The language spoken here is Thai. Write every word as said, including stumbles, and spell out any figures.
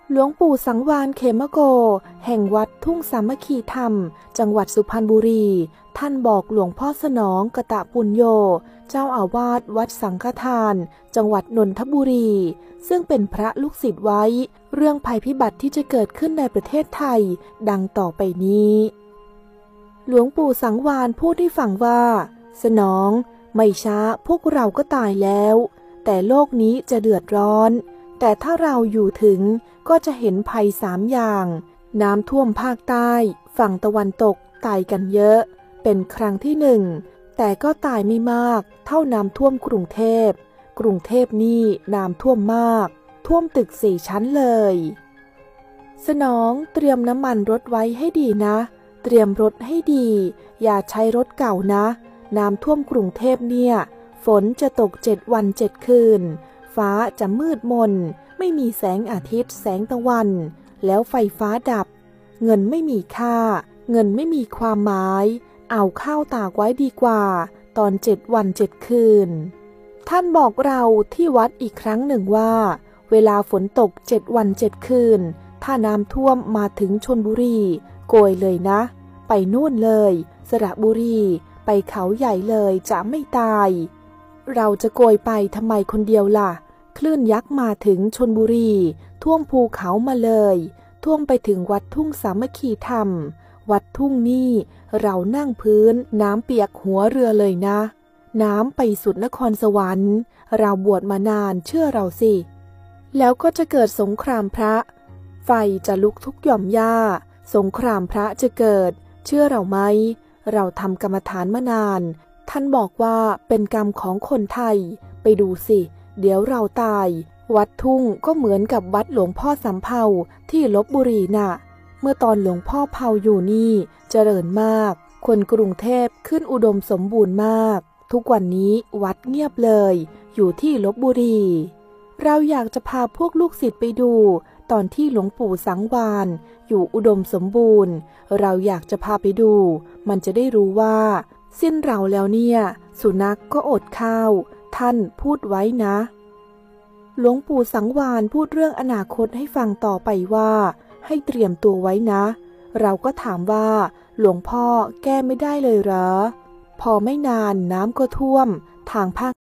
หลวงปู่สังวาลเขมโกแห่งวัดทุ่งสามัคคีธรรมจังหวัดสุพรรณบุรีท่านบอกหลวงพ่อสนองกตปุญโญเจ้าอาวาสวัดสังฆทานจังหวัดนนทบุรีซึ่งเป็นพระลูกศิษย์ไว้เรื่องภัยพิบัติที่จะเกิดขึ้นในประเทศไทยดังต่อไปนี้หลวงปู่สังวาลพูดให้ฟังว่าสนองไม่ช้าพวกเราก็ตายแล้วแต่โลกนี้จะเดือดร้อนแต่ถ้าเราอยู่ถึงก็จะเห็นภัยสามอย่างน้ำท่วมภาคใต้ฝั่งตะวันตกตายกันเยอะเป็นครั้งที่หนึ่งแต่ก็ตายไม่มากเท่าน้ำท่วมกรุงเทพกรุงเทพนี่น้ำท่วมมากท่วมตึกสี่ชั้นเลยสนองเตรียมน้ำมันรถไว้ให้ดีนะเตรียมรถให้ดีอย่าใช้รถเก่านะน้ำท่วมกรุงเทพเนี่ยฝนจะตกเจ็ดวันเจ็ดคืนฟ้าจะมืดมนไม่มีแสงอาทิตย์แสงตะวันแล้วไฟฟ้าดับเงินไม่มีค่าเงินไม่มีความหมายเอาข้าวตากไว้ดีกว่าตอนเจ็ดวันเจ็ดคืนท่านบอกเราที่วัดอีกครั้งหนึ่งว่าเวลาฝนตกเจ็ดวันเจ็ดคืนถ้าน้ำท่วมมาถึงชลบุรีโกยเลยนะไปนู่นเลยสระบุรีไปเขาใหญ่เลยจะไม่ตายเราจะโกยไปทำไมคนเดียวล่ะคลื่นยักษ์มาถึงชลบุรีท่วมภูเขามาเลยท่วมไปถึงวัดทุ่งสามัคคีธรรมวัดทุ่งนี่เรานั่งพื้นน้ำเปียกหัวเรือเลยนะน้ำไปสุดนครสวรรค์เราบวชมานานเชื่อเราสิแล้วก็จะเกิดสงครามพระไฟจะลุกทุกหย่อมหญ้าสงครามพระจะเกิดเชื่อเราไหมเราทำกรรมฐานมานานท่านบอกว่าเป็นกรรมของคนไทยไปดูสิเดี๋ยวเราตายวัดทุ่งก็เหมือนกับวัดหลวงพ่อสำเภาที่ลพบุรีน่ะเมื่อตอนหลวงพ่อเภาอยู่นี่เจริญมากคนกรุงเทพขึ้นอุดมสมบูรณ์มากทุกวันนี้วัดเงียบเลยอยู่ที่ลพบุรีเราอยากจะพาพวกลูกศิษย์ไปดูตอนที่หลวงปู่สังวาลอยู่อุดมสมบูรณ์เราอยากจะพาไปดูมันจะได้รู้ว่าสิ้นเราแล้วเนี่ยสุนัข ก, ก็อดข้าวท่านพูดไว้นะหลวงปู่สังวาลพูดเรื่องอนาคตให้ฟังต่อไปว่าให้เตรียมตัวไว้นะเราก็ถามว่าหลวงพ่อแก้ไม่ได้เลยเหรอพอไม่นานน้ำก็ท่วมทางภาค